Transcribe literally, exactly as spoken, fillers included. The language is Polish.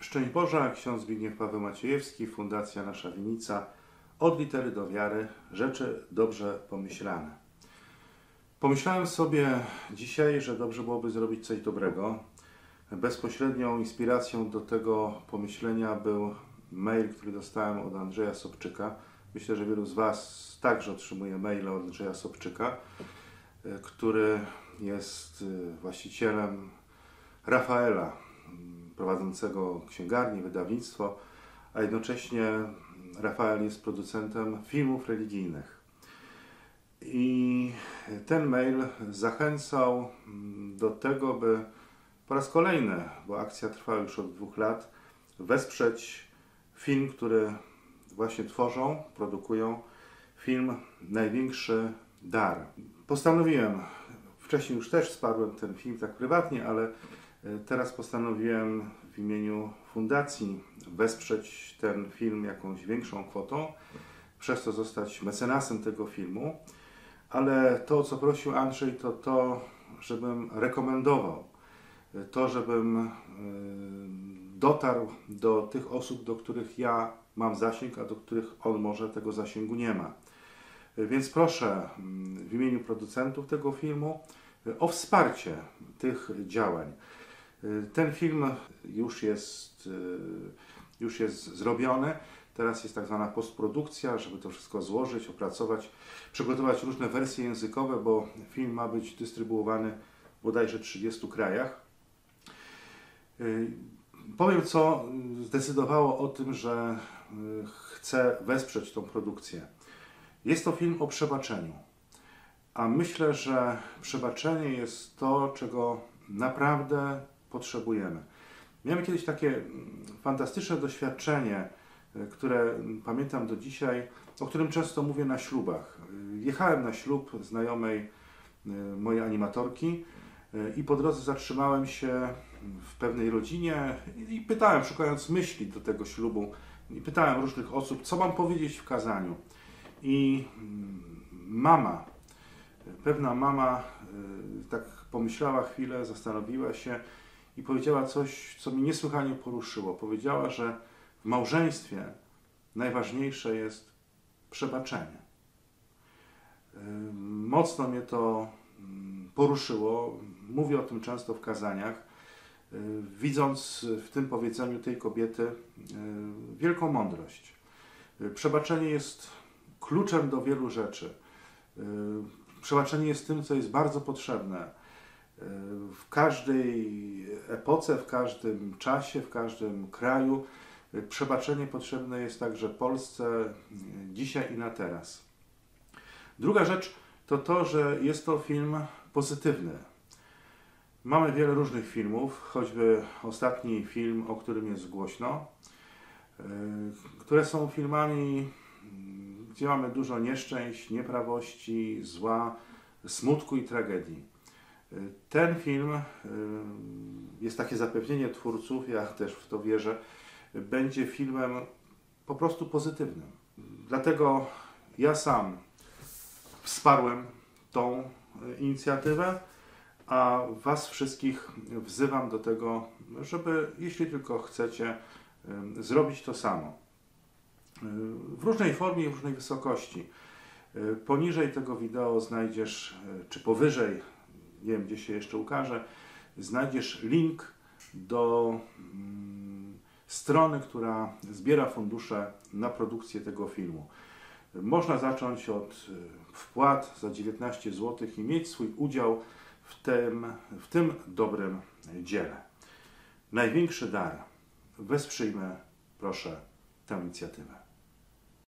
Szczęść Boże, ksiądz Zbigniew Paweł Maciejewski, Fundacja Nasza Winnica. Od litery do wiary, rzeczy dobrze pomyślane. Pomyślałem sobie dzisiaj, że dobrze byłoby zrobić coś dobrego. Bezpośrednią inspiracją do tego pomyślenia był mail, który dostałem od Andrzeja Sobczyka. Myślę, że wielu z Was także otrzymuje maile od Andrzeja Sobczyka, który jest właścicielem Rafaela, prowadzącego księgarnię, wydawnictwo, a jednocześnie Rafael jest producentem filmów religijnych. I ten mail zachęcał do tego, by po raz kolejny, bo akcja trwa już od dwóch lat, wesprzeć film, który właśnie tworzą, produkują, film Największy Dar. Postanowiłem, wcześniej już też wsparłem ten film tak prywatnie, ale teraz postanowiłem w imieniu fundacji wesprzeć ten film jakąś większą kwotą, przez to zostać mecenasem tego filmu. Ale to, o co prosił Andrzej, to to, żebym rekomendował, to, żebym dotarł do tych osób, do których ja mam zasięg, a do których on może tego zasięgu nie ma. Więc proszę w imieniu producentów tego filmu o wsparcie tych działań. Ten film już jest, już jest zrobiony. Teraz jest tak zwana postprodukcja, żeby to wszystko złożyć, opracować, przygotować różne wersje językowe, bo film ma być dystrybuowany w bodajże trzydziestu krajach. Powiem, co zdecydowało o tym, że chcę wesprzeć tą produkcję. Jest to film o przebaczeniu, a myślę, że przebaczenie jest to, czego naprawdę potrzebujemy. Miałem kiedyś takie fantastyczne doświadczenie, które pamiętam do dzisiaj, o którym często mówię na ślubach. Jechałem na ślub znajomej mojej animatorki i po drodze zatrzymałem się w pewnej rodzinie i pytałem, szukając myśli do tego ślubu, i pytałem różnych osób, co mam powiedzieć w kazaniu. I mama, pewna mama tak pomyślała chwilę, zastanowiła się i powiedziała coś, co mnie niesłychanie poruszyło. Powiedziała, że w małżeństwie najważniejsze jest przebaczenie. Mocno mnie to poruszyło. Mówię o tym często w kazaniach, widząc w tym powiedzeniu tej kobiety wielką mądrość. Przebaczenie jest kluczem do wielu rzeczy. Przebaczenie jest tym, co jest bardzo potrzebne w każdej epoce, w każdym czasie, w każdym kraju. Przebaczenie potrzebne jest także Polsce dzisiaj i na teraz. Druga rzecz to to, że jest to film pozytywny. Mamy wiele różnych filmów, choćby ostatni film, o którym jest głośno, które są filmami, gdzie mamy dużo nieszczęść, nieprawości, zła, smutku i tragedii. Ten film, jest takie zapewnienie twórców, ja też w to wierzę, będzie filmem po prostu pozytywnym. Dlatego ja sam wsparłem tą inicjatywę, a Was wszystkich wzywam do tego, żeby, jeśli tylko chcecie, zrobić to samo. W różnej formie i w różnej wysokości. Poniżej tego wideo znajdziesz, czy powyżej, nie wiem, gdzie się jeszcze ukaże, znajdziesz link do strony, która zbiera fundusze na produkcję tego filmu. Można zacząć od wpłat za dziewiętnaście złotych i mieć swój udział w tym, w tym dobrym dziele. Największy dar. Wesprzyjmy, proszę, tę inicjatywę.